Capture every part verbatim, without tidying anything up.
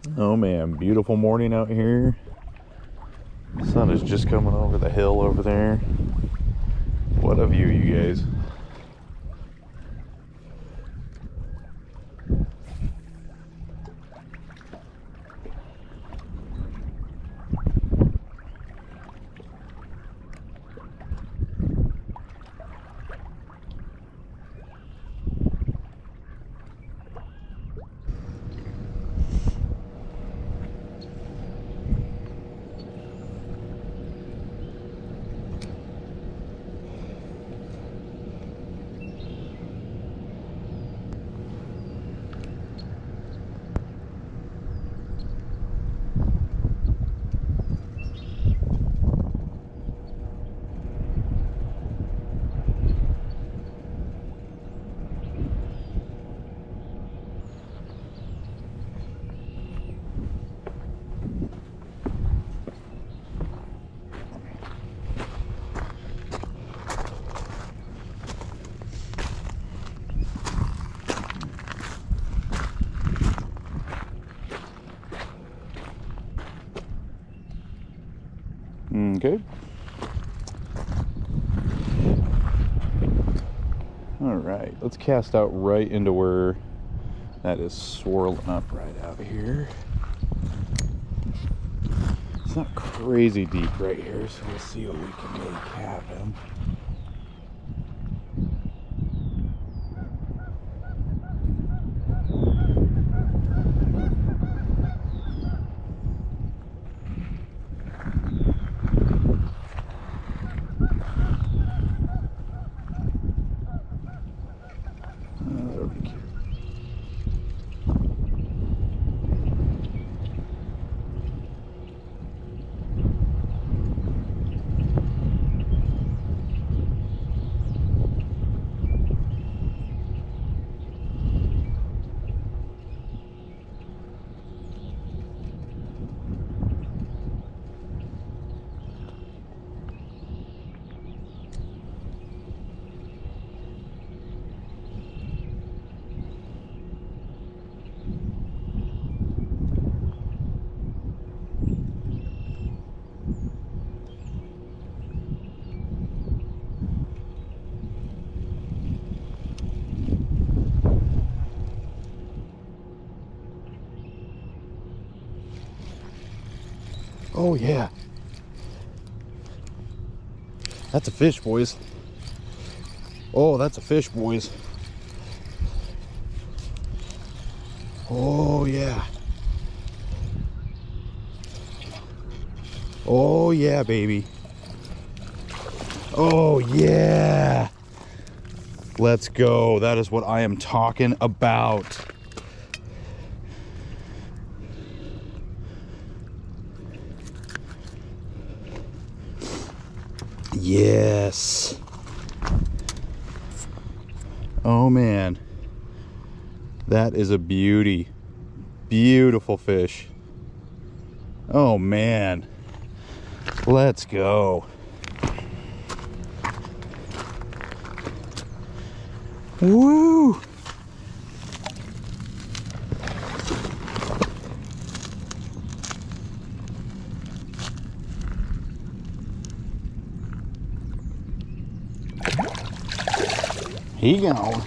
Oh man, beautiful morning out here. Sun is just coming over the hill over there. What a view, you guys. Okay. All right, let's cast out right into where that is swirling up right out here. It's not crazy deep right here, so we'll see what we can make happen. Oh yeah, that's a fish, boys. Oh, that's a fish, boys. Oh yeah. Oh yeah, baby. Oh yeah. Let's go. That is what I am talking about. Yes. Oh man, that is a beauty. Beautiful fish. Oh man, let's go. Woo. He gone.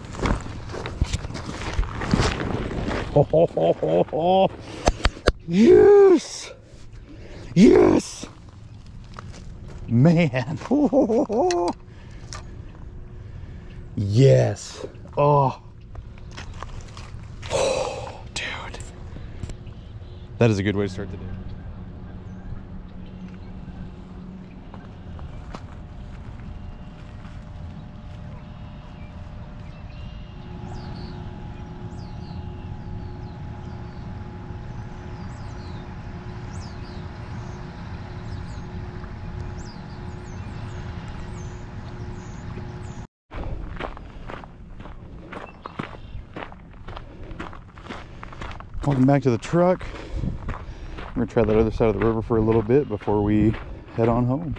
Oh, oh, oh, oh, oh. Yes. Yes. Man. Oh, oh, oh. Yes. Oh. Oh, dude. That is a good way to start the day. Welcome back to the truck. We're gonna try that other side of the river for a little bit before we head on home.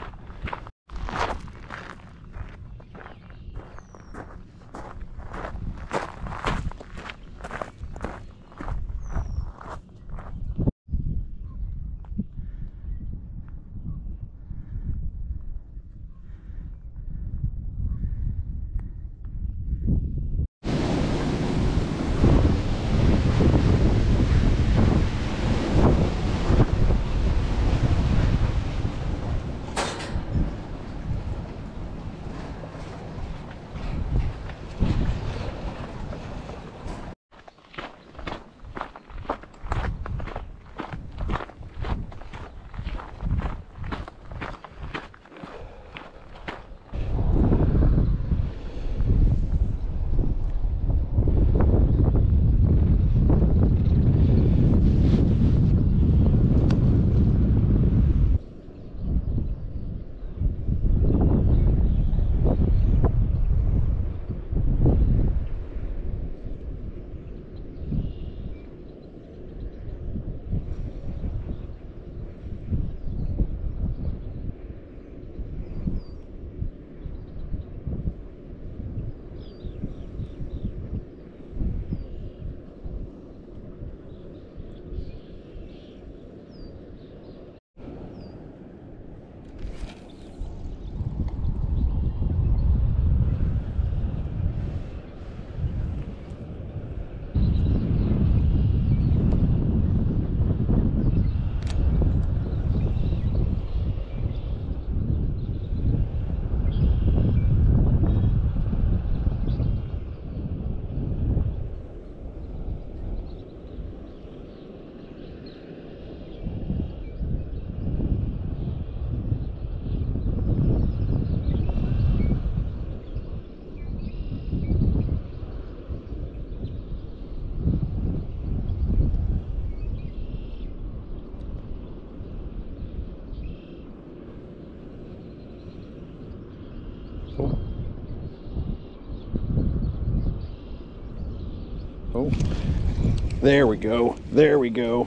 go. There we go. There we go.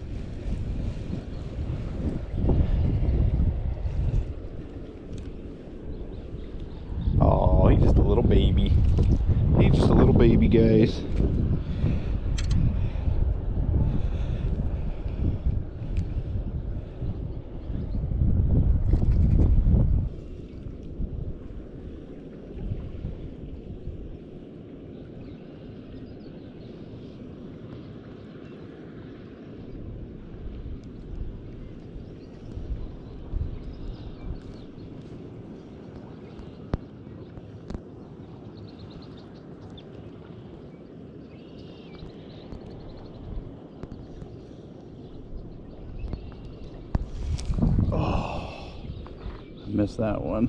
Oh, he's just a little baby. He's just a little baby, guys. Missed that one.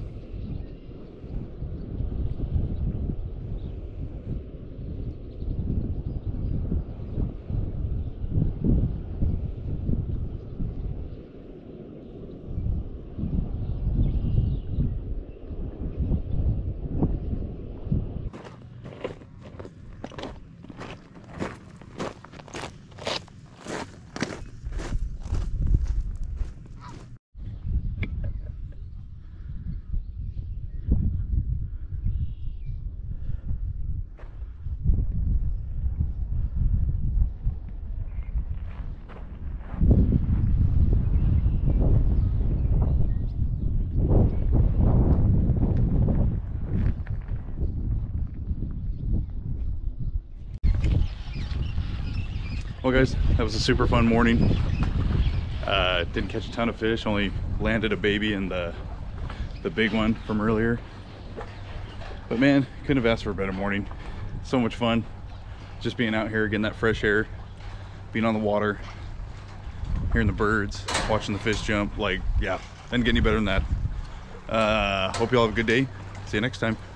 Well guys, that was a super fun morning. Uh, didn't catch a ton of fish, only landed a baby and the, the big one from earlier. But man, couldn't have asked for a better morning. So much fun. Just being out here, getting that fresh air, being on the water, hearing the birds, watching the fish jump. Like, yeah, didn't get any better than that. Uh, hope you all have a good day. See you next time.